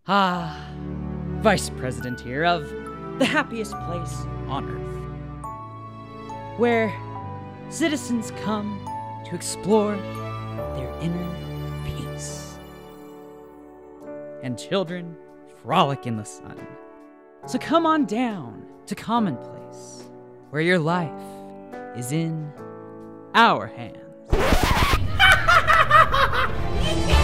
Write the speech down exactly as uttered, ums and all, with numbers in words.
Ah, Vice President here of the happiest place on Earth, where citizens come to explore their inner peace, and children frolic in the sun. So come on down to Commonplace, where your life is in our hands.